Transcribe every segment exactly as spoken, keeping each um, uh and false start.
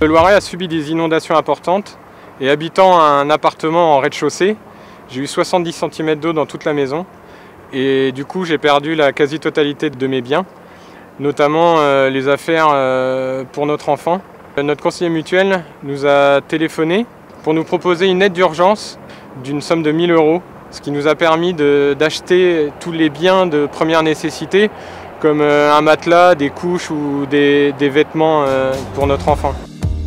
Le Loiret a subi des inondations importantes et habitant un appartement en rez-de-chaussée, j'ai eu soixante-dix centimètres d'eau dans toute la maison et du coup j'ai perdu la quasi-totalité de mes biens, notamment euh, les affaires euh, pour notre enfant. Notre conseiller mutuel nous a téléphoné pour nous proposer une aide d'urgence d'une somme de mille euros, ce qui nous a permis d'acheter tous les biens de première nécessité comme euh, un matelas, des couches ou des, des vêtements euh, pour notre enfant.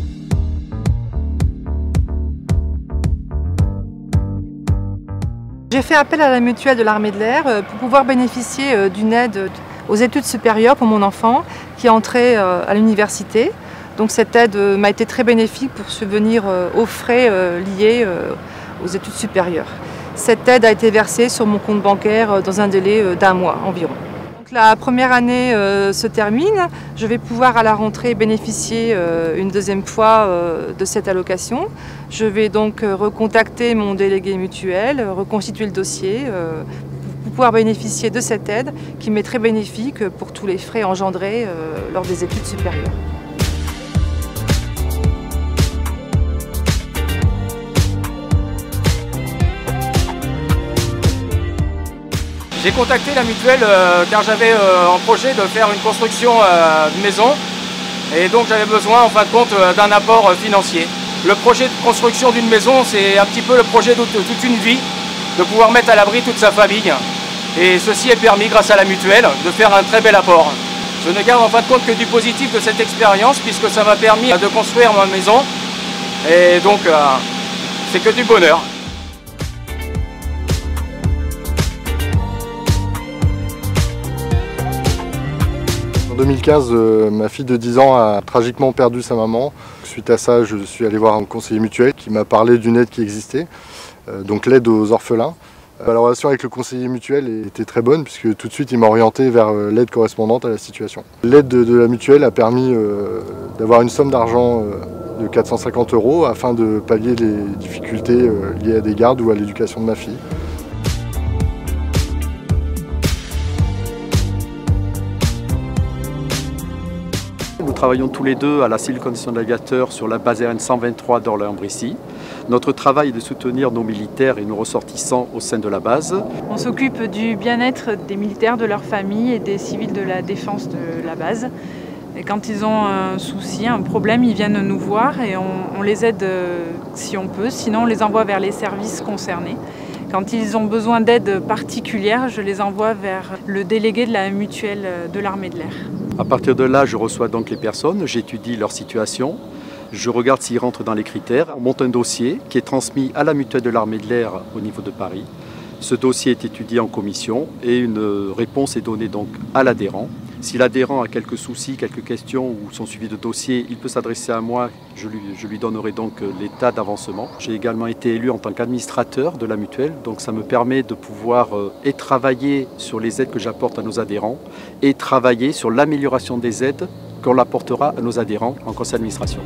J'ai fait appel à la mutuelle de l'Armée de l'Air pour pouvoir bénéficier d'une aide aux études supérieures pour mon enfant qui est entré à l'université. Donc cette aide m'a été très bénéfique pour subvenir aux frais liés aux études supérieures. Cette aide a été versée sur mon compte bancaire dans un délai d'un mois environ. Donc la première année euh, se termine, je vais pouvoir à la rentrée bénéficier euh, une deuxième fois euh, de cette allocation. Je vais donc euh, recontacter mon délégué mutuel, reconstituer le dossier euh, pour pouvoir bénéficier de cette aide qui m'est très bénéfique pour tous les frais engendrés euh, lors des études supérieures. J'ai contacté la mutuelle euh, car j'avais euh, en projet de faire une construction euh, de maison et donc j'avais besoin en fin de compte euh, d'un apport euh, financier. Le projet de construction d'une maison, c'est un petit peu le projet de toute une vie, de pouvoir mettre à l'abri toute sa famille. Et ceci est permis grâce à la mutuelle de faire un très bel apport. Je ne garde en fin de compte que du positif de cette expérience puisque ça m'a permis de construire ma maison et donc euh, c'est que du bonheur. En deux mille quinze, euh, ma fille de dix ans a tragiquement perdu sa maman. Suite à ça, je suis allé voir un conseiller mutuel qui m'a parlé d'une aide qui existait, euh, donc l'aide aux orphelins. Euh, la relation avec le conseiller mutuel était très bonne puisque tout de suite il m'a orienté vers euh, l'aide correspondante à la situation. L'aide de, de la mutuelle a permis euh, d'avoir une somme d'argent euh, de quatre cent cinquante euros afin de pallier les difficultés euh, liées à des gardes ou à l'éducation de ma fille. Nous travaillons tous les deux à la cellule condition de l'aviateur sur la base aérienne cent vingt-trois d'Orléans-Brissy. Notre travail est de soutenir nos militaires et nos ressortissants au sein de la base. On s'occupe du bien-être des militaires, de leurs familles et des civils de la défense de la base. Et quand ils ont un souci, un problème, ils viennent nous voir et on, on les aide si on peut. Sinon, on les envoie vers les services concernés. Quand ils ont besoin d'aide particulière, je les envoie vers le délégué de la mutuelle de l'Armée de l'Air. À partir de là, je reçois donc les personnes, j'étudie leur situation, je regarde s'ils rentrent dans les critères. On monte un dossier qui est transmis à la mutuelle de l'Armée de l'Air au niveau de Paris. Ce dossier est étudié en commission et une réponse est donnée donc à l'adhérent. Si l'adhérent a quelques soucis, quelques questions ou son suivi de dossier, il peut s'adresser à moi, je lui, je lui donnerai donc l'état d'avancement. J'ai également été élu en tant qu'administrateur de la mutuelle, donc ça me permet de pouvoir euh, et travailler sur les aides que j'apporte à nos adhérents et travailler sur l'amélioration des aides qu'on apportera à nos adhérents en conseil d'administration.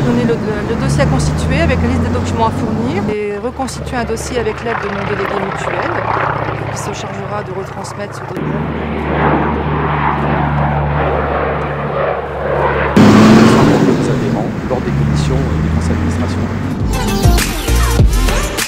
donné le, le dossier à constituer avec la liste des documents à fournir et reconstituer un dossier avec l'aide de mon délégué mutuel qui se chargera de retransmettre ce document. Lors des commissions et des conseils d'administration.